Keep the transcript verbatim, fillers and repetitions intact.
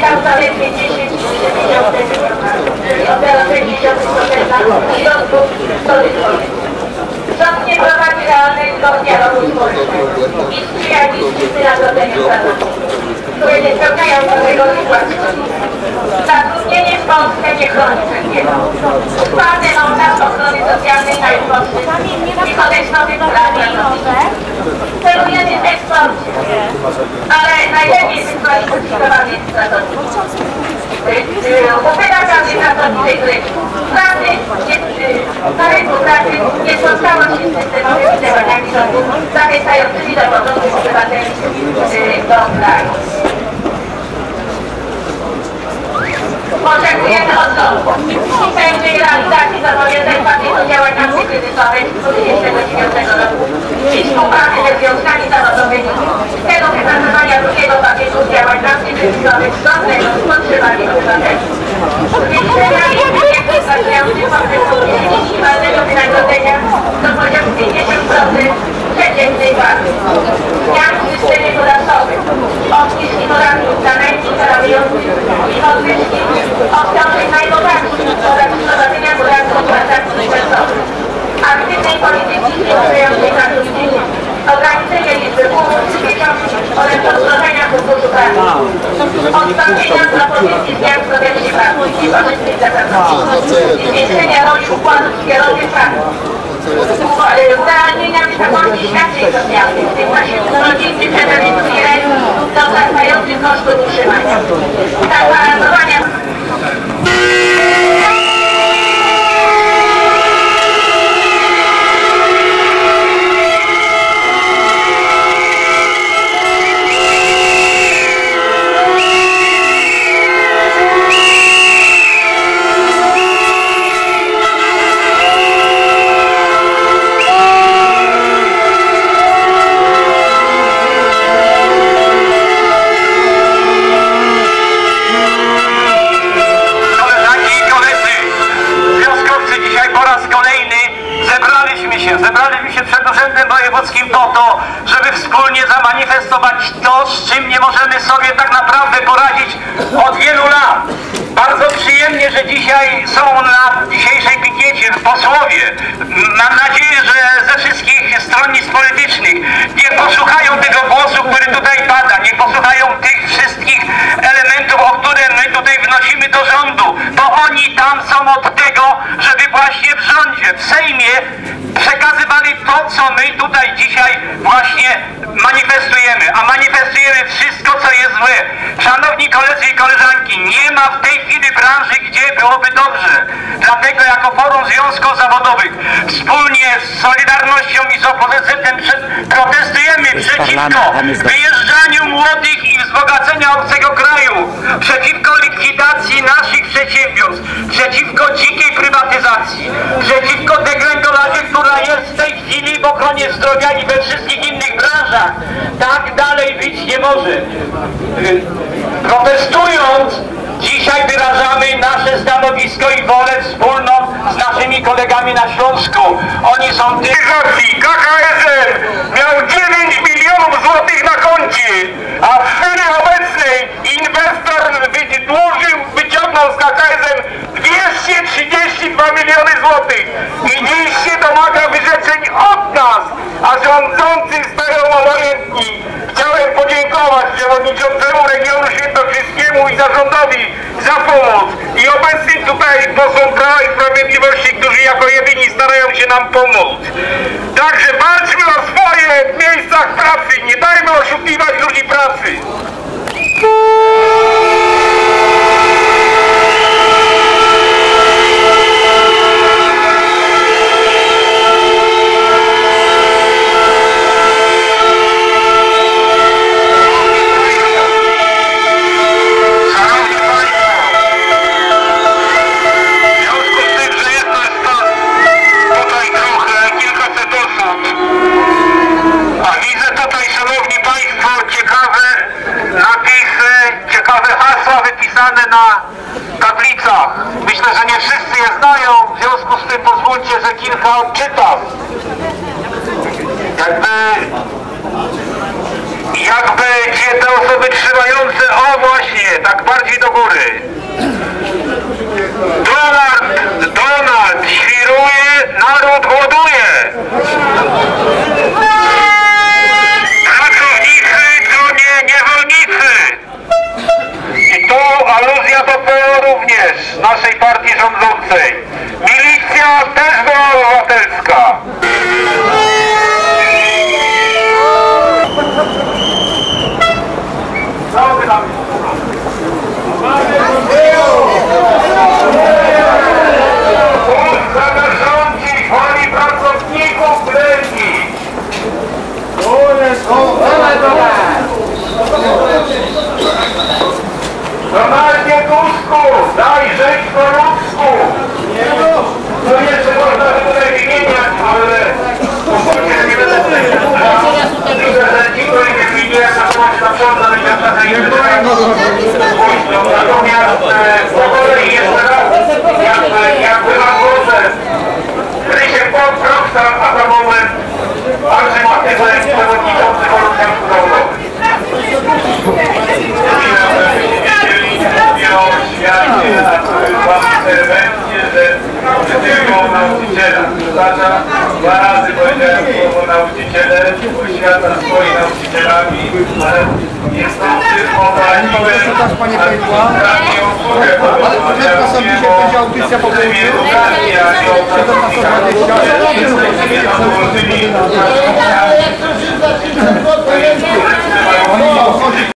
tam zaledwie dziesięć przeciwdziałów czyli około sześćdziesiąt procent środków stosunkowych. Rząd nie prowadzi realnego dialogu społecznego i sprzyja niższym nagrodzeniu pracowników, które nie spełniają swojego sytuacji. Zatrudnienie w Polsce nie chroni przed biedą. Uchwalny montaż ochrony socjalnej na Polsce i kodeks nowych praw celujemy w eksporcie, ale najlepiej wykwalifikowany jest pracownik. Upyta każdy pracownicy, który pracy na rynku pracy nie spotkało się z systemowymi działaniami rządu zachęcającymi do porządku obywateli do kraju. Oczekujemy od rządu pełnej realizacji zobowiązań pakietu działań antykryzysowych z dwa tysiące dwudziestego dziewiątego roku i współpracy ze związkami zawodowymi w celu wypracowania drugiego pakietu działań antykryzysowych zgodnego z potrzebami obywateli. Zwiększenia wieku pracujących poprzez minimalnego wynagrodzenia do poziomu pięćdziesiąt procent przeciętnej płacy. Zmian w systemie podatkowym, obniżki podatków dla najmniej zarabiających i podwyżki obciążeń najbogatszych oraz wprowadzenia podatku od transakcji finansowych. Aktywnej polityki zwiększającej zatrudnienie, ograniczenie liczby umów oraz rozszerzenia funduszu pracy, odstąpienia z propozycji zmian w kodeksie pracy i korzystnych dla pracowników, zwiększenia roli układów zbiorowych pracy, urealnienia wysokości świadczeń socjalnych, w tym właśnie rodzinnych emerytur i rent do wzrastających kosztów utrzymania, zagwarantowania po to, żeby wspólnie zamanifestować to, z czym nie możemy sobie tak naprawdę poradzić od wielu lat. Bardzo przyjemnie, że dzisiaj są na dzisiejszej pikiecie posłowie. Mam nadzieję, że ze wszystkich stronnictw politycznych. Niech posłuchają tego głosu, który tutaj pada. Niech posłuchają tych wszystkich elementów, o które my tutaj wnosimy do rządu. Bo oni tam są od tego, żeby właśnie w rządzie, w Sejmie przekazywali to, co my tutaj dzisiaj właśnie manifestujemy. A manifestujemy wszystko, co jest złe. Szanowni koledzy i koleżanki, nie ma w tej chwili branży, gdzie byłoby dobrze. Dlatego jako Forum Związków Zawodowych wspólnie z Solidarnością i z O P Z Z-em protestujemy przeciwko wyjeżdżaniu młodych i wzbogacenia obcego kraju, przeciwko likwidacji naszych przedsiębiorstw, przeciwko dzikiej prywatyzacji, przeciwko degrengoladzie, która jest w tej chwili w ochronie zdrowia i we wszystkich innych branżach. Tak dalej być nie może. Protestując, dzisiaj wyrażamy nasze stanowisko i wolę wspólną z naszymi kolegami na Śląsku. Oni są tych... K K S M miał dziewięć milionów złotych na koncie, a w chwili obecnej inwestor wydłużył, wyciągnął z K K S M dwieście trzydzieści dwa miliony złotych i dziś się domaga wyrzeczeń od nas, a rządzący stają obojętni. Chciałem podziękować przewodniczącemu regionu świętokrzyskiemu i zarządowi za pomoc i obecnym tutaj posłom Prawa i Sprawiedliwości, którzy jako jedyni starają się nam pomóc. Także walczmy o swoje w miejscach pracy, nie dajmy oszukiwać ludzi pracy. Na tablicach. Myślę, że nie wszyscy je znają, w związku z tym pozwólcie, że kilka odczytam. Jakby jakby gdzie te osoby trzymające, o właśnie, tak bardziej do również naszej partii rządzącej. Milicja też była obywatelska. Zarządzi woli pracowników Greki. Donaldzie Tusku, daj żyć po ludzku. To jeszcze można tutaj wymieniać, ale spokojnie nie będę tutaj się myślę, że ci, którzy nie widzi, jak to coś na przykład na wyciągnięcia natomiast po kolei jeszcze raz, jakby, jakby na górze, Krysiek Proksan, a za moment Andrzej Matylek, przewodniczący Forum Związku Zawodowych. Światnie na swoją interwencję, że tylko nauczyciela. Przepraszam, dwa razy powiedziałem słowo nauczyciele, bo świata stoi nauczycielami, ale niestety obraliłem administrację obsługę, Ale to są dzisiaj będzie audycja po południu. siedemnaście